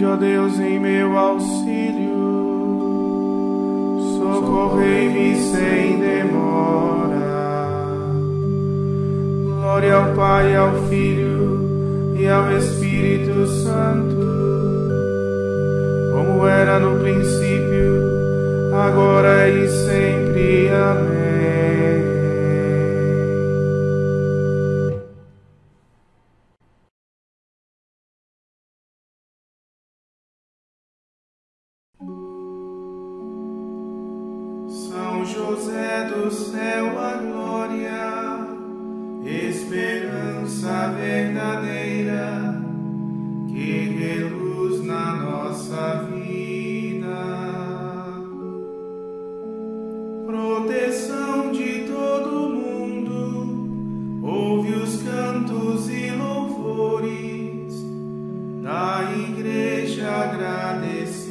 ó Deus, em meu auxílio, socorrei-me sem demora. Glória ao Pai, ao Filho e ao Espírito Santo, como era no princípio, agora e sempre. Amém. São José do céu, a glória, esperança verdadeira, que reluz na nossa vida, proteção de todo mundo, ouve os cantos e louvores da igreja agradecida.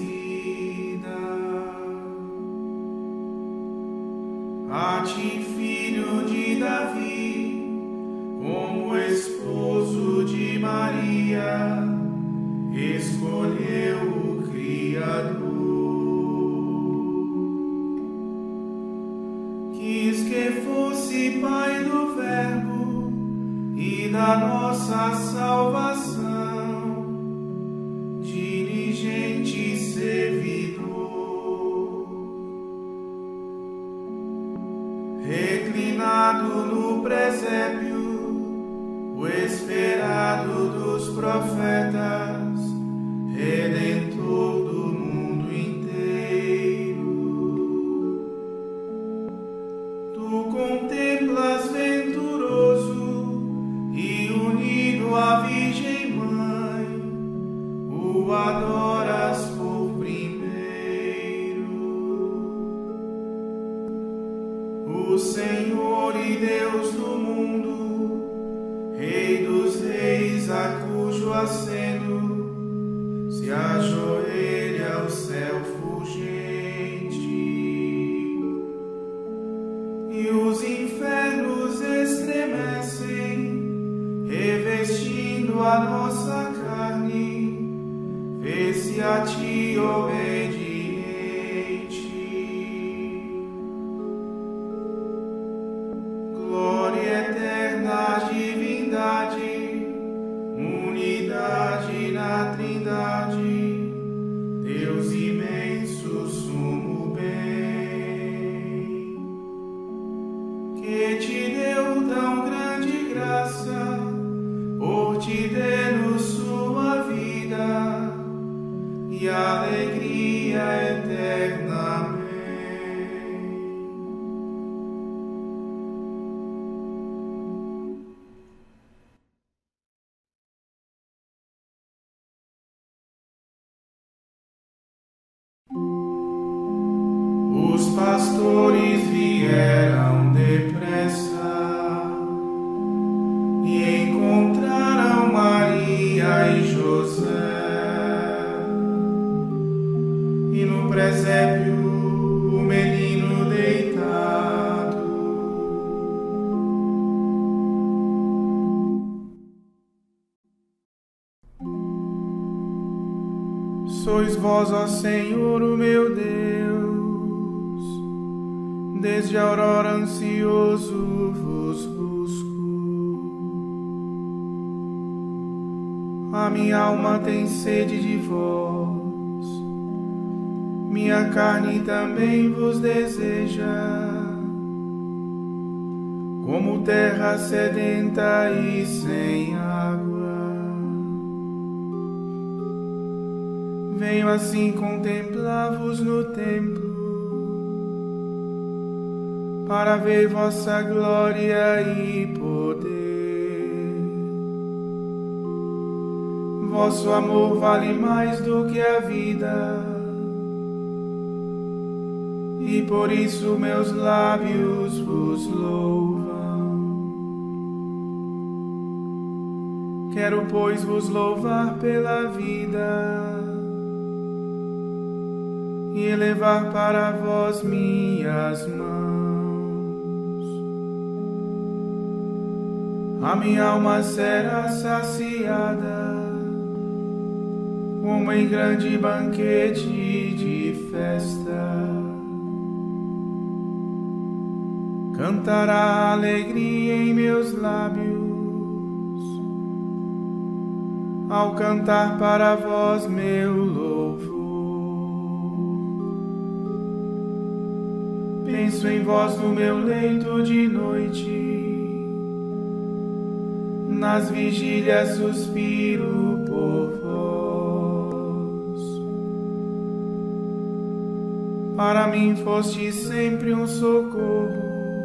A ti, filho de Davi, como esposo de Maria, escolheu o Criador. Quis que fosse Pai do Verbo e da nossa salvação, diligente servidor. Reclinado no presépio, o esperado dos profetas, Redentor do mundo inteiro. Tu contemplas venturoso e unido à Virgem Mãe, o adoras por primeiro. O Senhor e Deus do mundo, Rei dos reis, a cujo aceno se ajoelha o céu fulgente, e os infernos estremecem, revestindo a nossa carne, vê-se a ti obediente. Glória eterna à divindade, unidade na Trindade, Deus imenso, sumo bem, que te deu tão grande graça, por te dê-nos sua vida e alegria eterna. Os pastores vieram depressa e encontraram Maria e José, e no presépio o menino deitado. Sois vós, ó Senhor, o meu Deus, desde a aurora ansioso vos busco. A minha alma tem sede de vós, minha carne também vos deseja, como terra sedenta e sem água. Venho assim contemplar-vos no templo, para ver vossa glória e poder. Vosso amor vale mais do que a vida, e por isso meus lábios vos louvam. Quero, pois, vos louvar pela vida e elevar para vós minhas mãos. A minha alma será saciada como em grande banquete de festa. Cantará alegria em meus lábios, ao cantar para vós meu louvor. Penso em vós no meu leito de noite, nas vigílias suspiro por vós. Para mim foste sempre um socorro,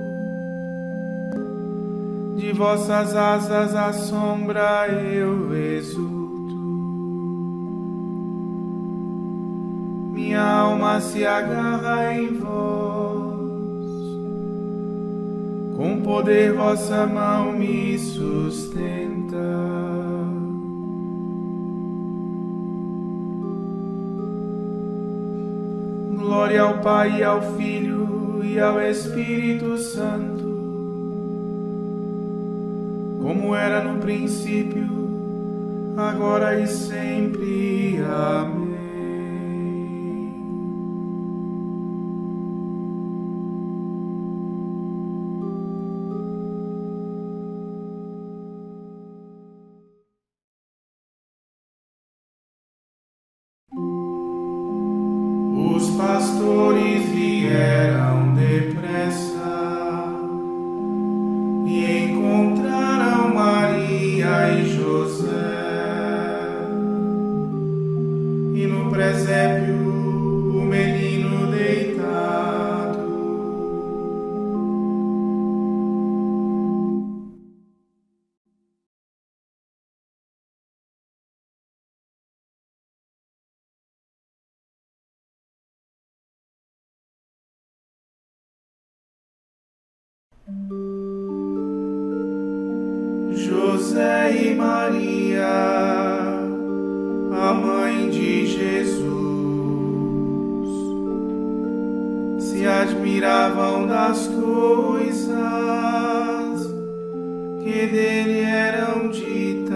de vossas asas à sombra eu exulto. Minha alma se agarra em vós, com poder vossa mão me sustenta. Glória ao Pai, e ao Filho e ao Espírito Santo, como era no princípio, agora e sempre. Amém. Os pastores vieram depressa e encontraram Maria e José, e no presépio o menino deitado. José e Maria, a mãe de Jesus, se admiravam das coisas que dele eram ditas.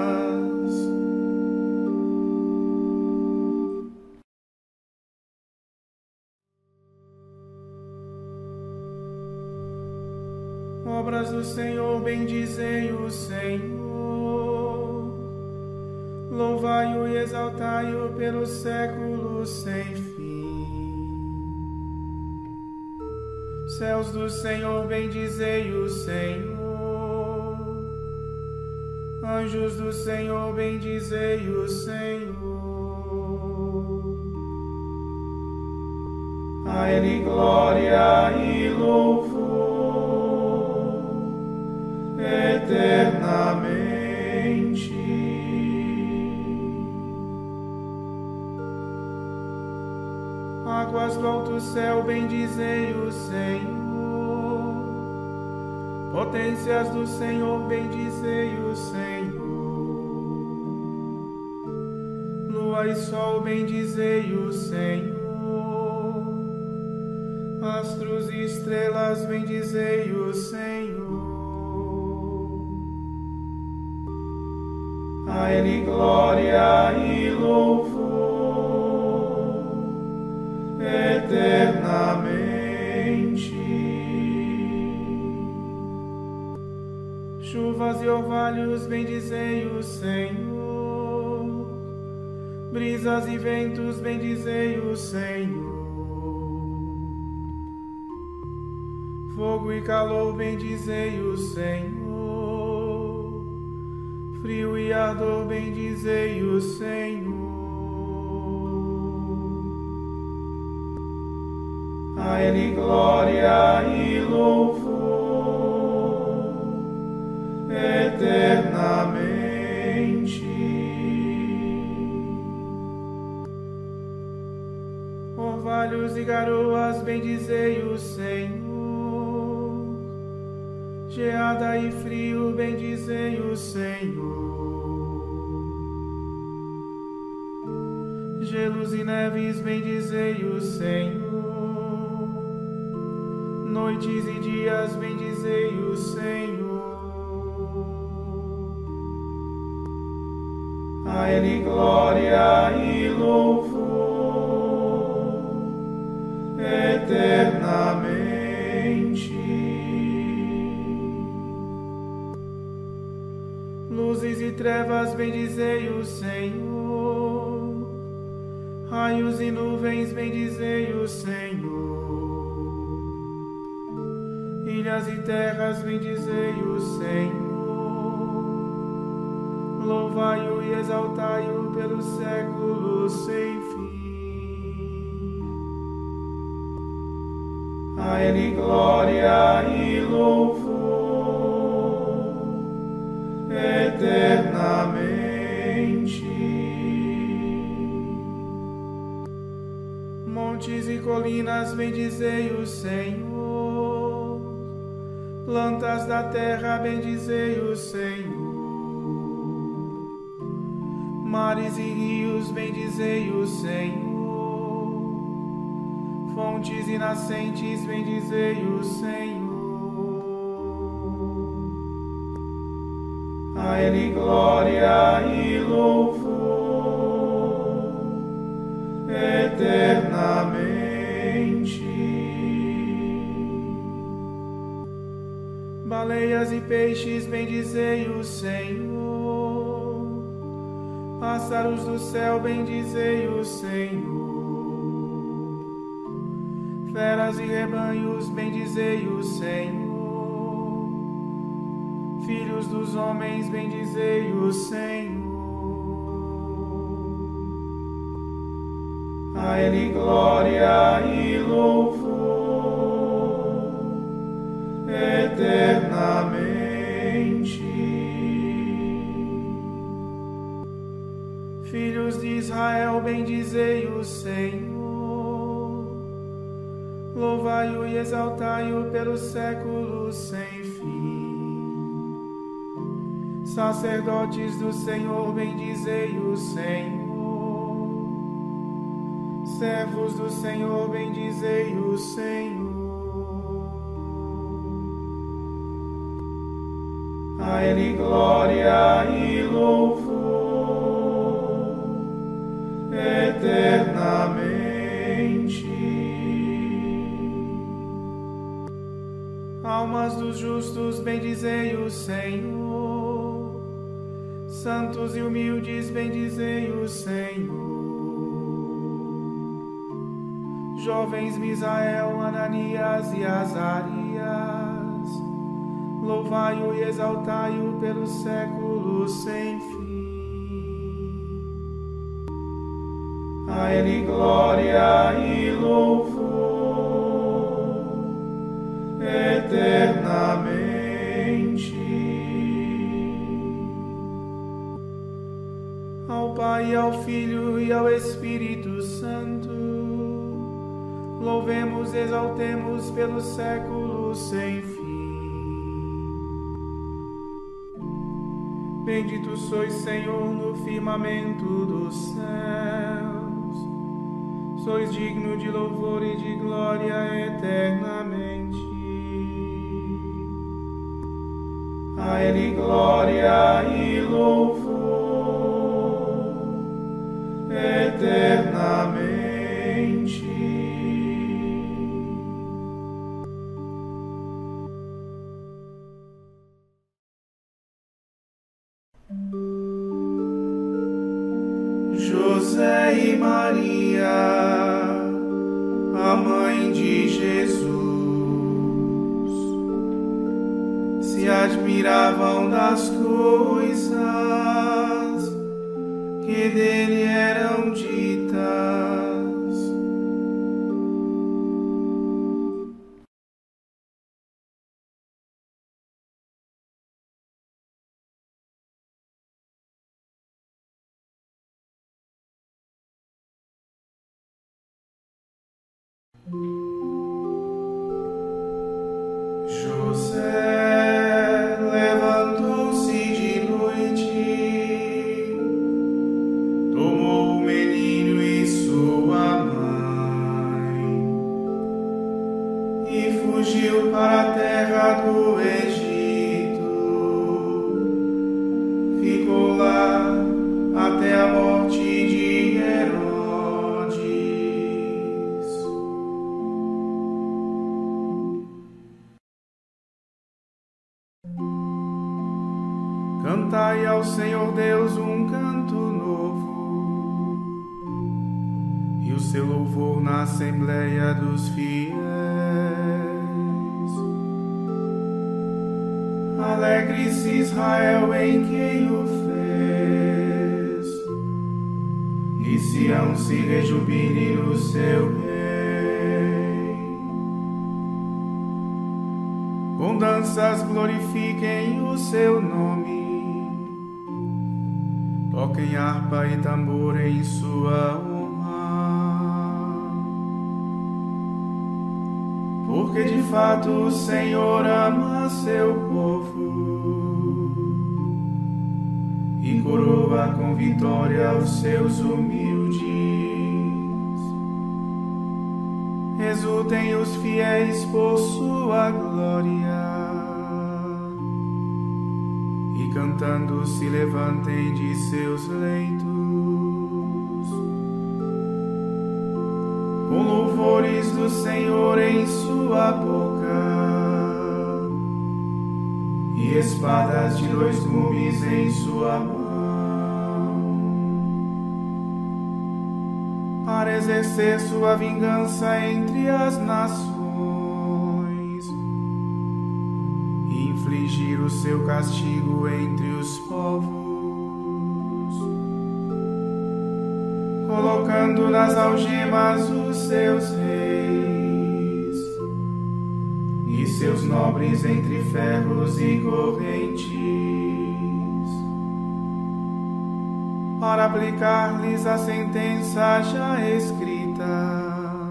Obras do Senhor, bendizei o Senhor, louvai-o e exaltai-o pelos séculos sem fim. Céus do Senhor, bendizei o Senhor, anjos do Senhor, bendizei o Senhor. A Ele glória e louvor eternamente. Águas do alto céu, bendizei o Senhor. Potências do Senhor, bendizei o Senhor. Lua e sol, bendizei o Senhor. Astros e estrelas, bendizei o Senhor. A Ele glória e louvor eternamente. Chuvas e orvalhos, bendizei o Senhor. Brisas e ventos, bendizei o Senhor. Fogo e calor, bendizei o Senhor. Frio e ardor, bendizei o Senhor. A Ele glória e louvor eternamente. Orvalhos e garoas, bendizei o Senhor. Geada e frio, bendizei o Senhor. Gelos e neves, bendizei o Senhor. Noites e dias, bendizei o Senhor. A Ele glória e louvor eternamente. Luzes e trevas, bendizei o Senhor. Raios e nuvens, bendizei o Senhor. Ilhas e terras, bendizei o Senhor. Louvai-o e exaltai-o pelos séculos sem fim. A Ele glória e louvor eternamente. Montes e colinas, bendizei o Senhor. Plantas da terra, bendizei o Senhor. Mares e rios, bendizei o Senhor. Fontes e nascentes, bendizei o Senhor. A Ele glória e louvor eternamente. Baleias e peixes, bendizei o Senhor. Pássaros do céu, bendizei o Senhor. Feras e rebanhos, bendizei o Senhor. Filhos dos homens, bendizei o Senhor. A Ele glória e louvor eternamente. Filhos de Israel, bendizei o Senhor. Louvai-o e exaltai-o pelos séculos sem fim. Sacerdotes do Senhor, bendizei o Senhor. Servos do Senhor, bendizei o Senhor. A Ele glória e louvor eternamente. Almas dos justos, bendizei o Senhor. Santos e humildes, bendizei o Senhor. Jovens Misael, Ananias e Azarias, louvai-o e exaltai-o pelos séculos sem fim. A Ele glória e louvor eternamente. Ao Pai, ao Filho e ao Espírito Santo, louvemos e exaltemos pelos séculos sem fim. Bendito sois, Senhor, no firmamento dos céus. Sois digno de louvor e de glória eternamente. A Ele glória e louvor eternamente. José e Maria, a mãe de Jesus, se admiravam das coisas que dele eram ditas. José levantou-se de noite, tomou o menino e sua mãe e fugiu para a terra do Egito. Ficou lá até Cantai ao Senhor Deus um canto novo, e o seu louvor na Assembleia dos Fiéis. Alegre-se Israel em quem o fez, e Sião se rejubile no seu rei. Com danças glorifiquem o seu nome, toquem harpa e tambor em sua honra. Porque de fato o Senhor ama seu povo e coroa com vitória os seus humildes. Exultem os fiéis por sua glória, e cantando se levantem de seus leitos, com louvores do Senhor em sua boca, e espadas de 2 gumes em sua mão, para exercer sua vingança entre as nações e infligir o seu castigo entre os povos, colocando nas algemas os seus reis e seus nobres entre ferros e correntes, para aplicar-lhes a sentença já escrita.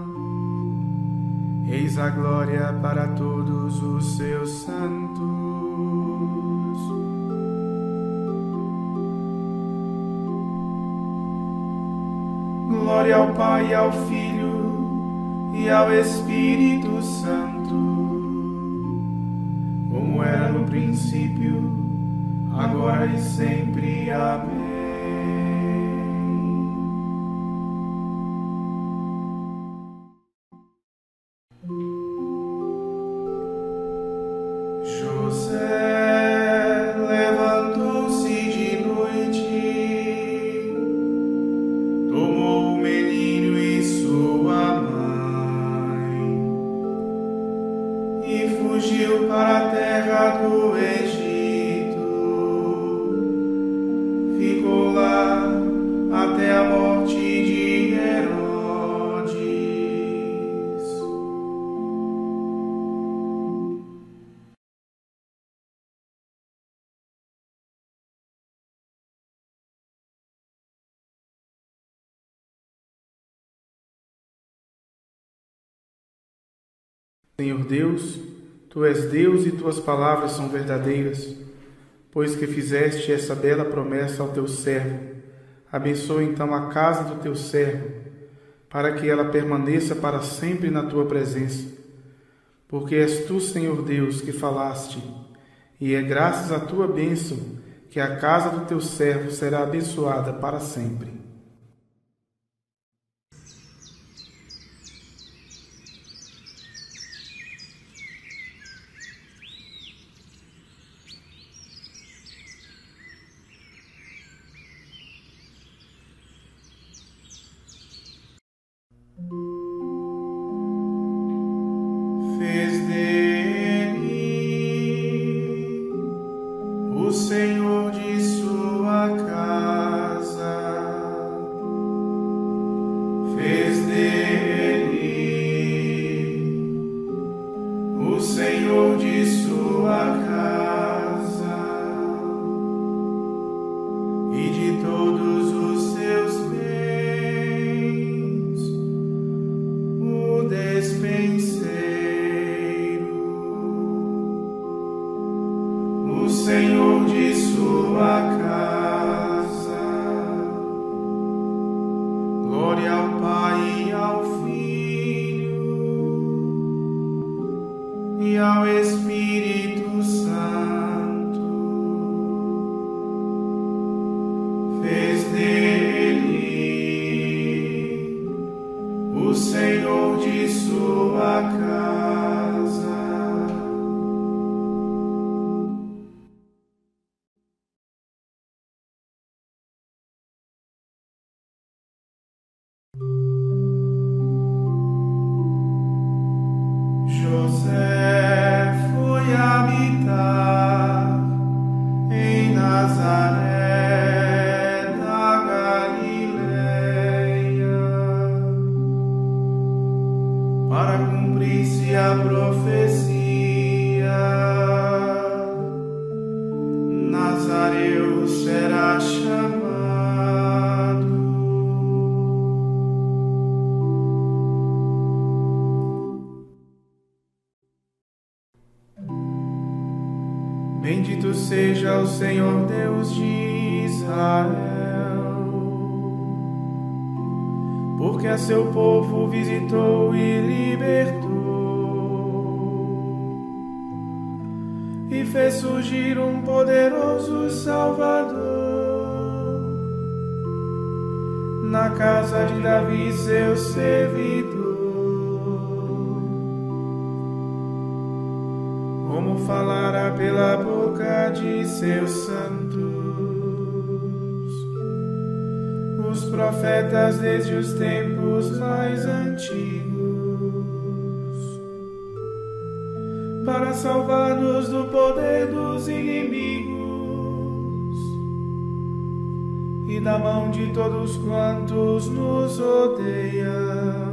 Eis a glória para todos os seus santos. Glória ao Pai, e ao Filho e ao Espírito Santo, como era no princípio, agora e sempre. Amém. José levantou-se de noite, tomou o menino e sua mãe e fugiu para a terra do Egito. Ficou lá até a morte de Herodes. Senhor Deus, Tu és Deus e Tuas palavras são verdadeiras, pois que fizeste essa bela promessa ao Teu servo. Abençoa então a casa do Teu servo, para que ela permaneça para sempre na Tua presença. Porque és Tu, Senhor Deus, que falaste, e é graças à Tua bênção que a casa do Teu servo será abençoada para sempre. Fez dele o Senhor de sua casa, fez dele o Senhor de sua casa e de todos os seus bens o despenseiro. O Senhor de sua casa. Glória ao Pai e ao Filho e ao Espírito Santo. Fez dele o Senhor de sua casa. José foi habitar em Nazaré da Galileia, para cumprir-se a profecia: Nazareu será chamado. Bendito seja o Senhor Deus de Israel, porque a seu povo visitou e libertou, e fez surgir um poderoso Salvador na casa de Davi, seu servidor. Como falara pela boca de seus santos, os profetas desde os tempos mais antigos, para salvar-nos do poder dos inimigos e da mão de todos quantos nos odeiam.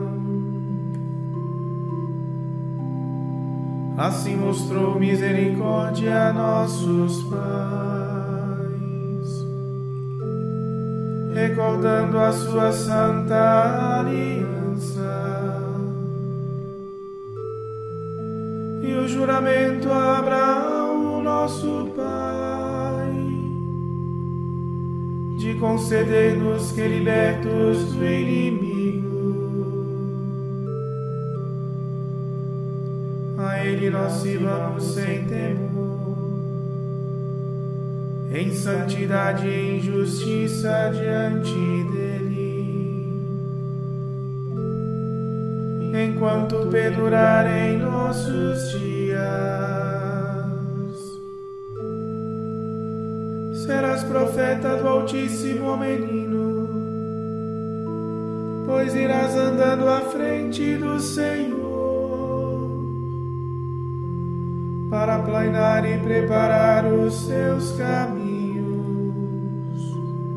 Assim mostrou misericórdia a nossos pais, recordando a sua santa aliança e o juramento a Abraão, nosso pai, de conceder-nos que, libertos do inimigo, a Ele nós sirvamos sem temor, em santidade e em justiça diante dEle, enquanto perdurarem nossos dias. Serás profeta do Altíssimo, menino, pois irás andando à frente do Senhor, para aplainar e preparar os seus caminhos,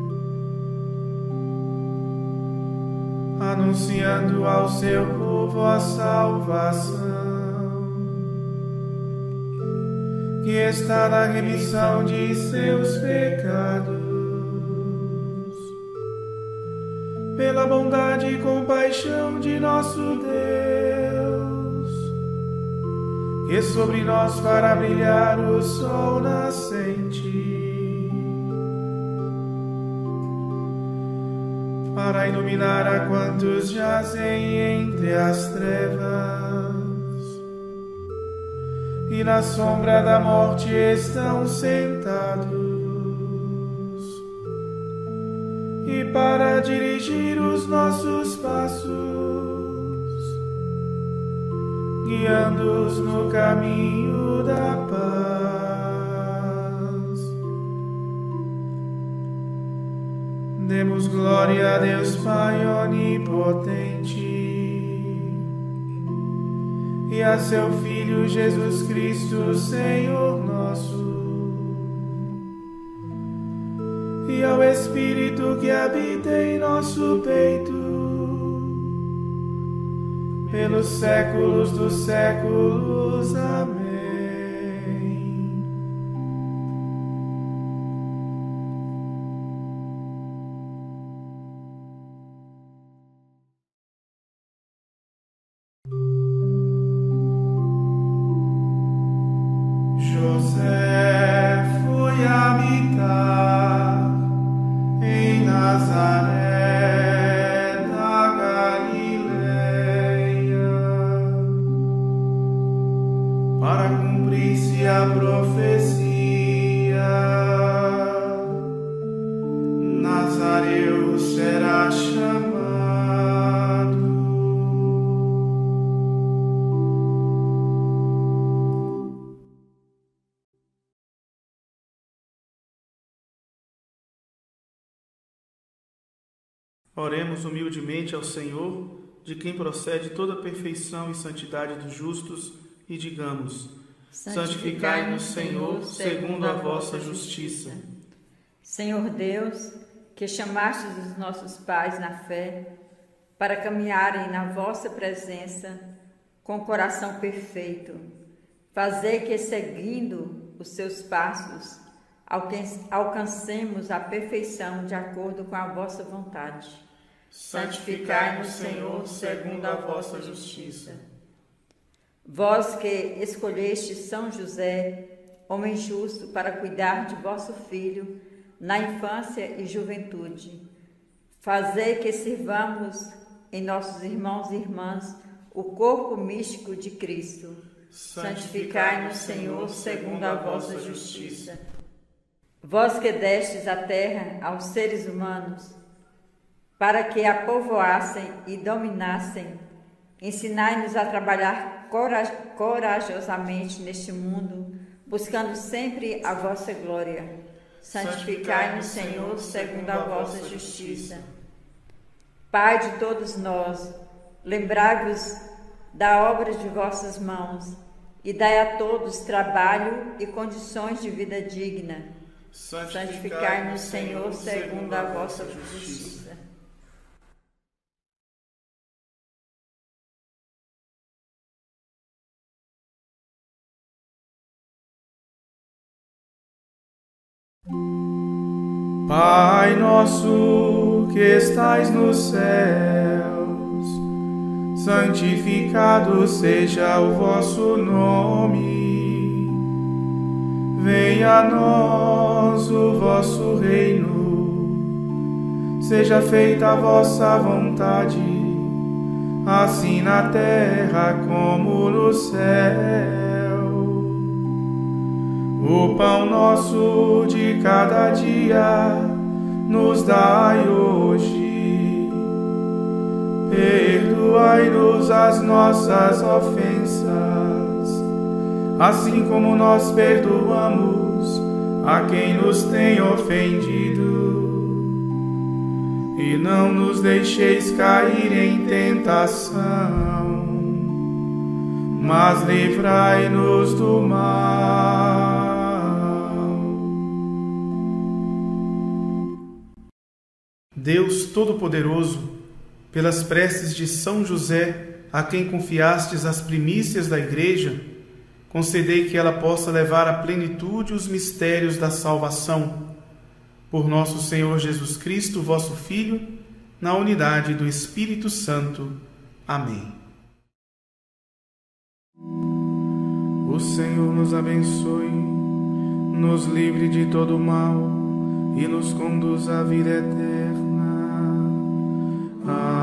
anunciando ao seu povo a salvação, que está na remissão de seus pecados, pela bondade e compaixão de nosso Deus, que sobre nós fará brilhar o sol nascente, para iluminar a quantos jazem entre as trevas e na sombra da morte estão sentados, e para dirigir os nossos passos, guiando-os no caminho da paz. Demos glória a Deus Pai onipotente e a seu Filho Jesus Cristo, Senhor nosso, e ao Espírito que habita em nosso peito, pelos séculos dos séculos. Amém. José foi habitar em Nazaré da Galileia, para cumprir-se a profecia: Nazareu será chamado. Oremos humildemente ao Senhor, de quem procede toda a perfeição e santidade dos justos, e digamos: santificai-nos, Senhor, segundo a vossa justiça. Senhor Deus, que chamastes os nossos pais na fé, para caminharem na vossa presença com coração perfeito, fazei que, seguindo os seus passos, alcancemos a perfeição de acordo com a vossa vontade. Santificai-nos, Senhor, segundo a vossa justiça. Vós que escolheste São José, homem justo, para cuidar de vosso filho na infância e juventude, fazei que sirvamos em nossos irmãos e irmãs o corpo místico de Cristo. Santificai-nos, Senhor, segundo a vossa justiça. Vós que destes a terra aos seres humanos, para que a povoassem e dominassem, ensinai-nos a trabalhar corajosamente neste mundo, buscando sempre a vossa glória. Santificai-nos, Senhor, segundo a vossa justiça. Pai de todos nós, lembrai-vos da obra de vossas mãos e dai a todos trabalho e condições de vida digna. Santificai-nos, Senhor, segundo a vossa justiça. Pai nosso que estais nos céus, santificado seja o vosso nome. Venha a nós o vosso reino, seja feita a vossa vontade, assim na terra como no céu. O pão nosso de cada dia nos dai hoje. Perdoai-nos as nossas ofensas, assim como nós perdoamos a quem nos tem ofendido. E não nos deixeis cair em tentação, mas livrai-nos do mal. Deus Todo-Poderoso, pelas preces de São José, a quem confiastes as primícias da Igreja, concedei que ela possa levar à plenitude os mistérios da salvação. Por nosso Senhor Jesus Cristo, vosso Filho, na unidade do Espírito Santo. Amém. O Senhor nos abençoe, nos livre de todo mal e nos conduz à vida eterna. Amém.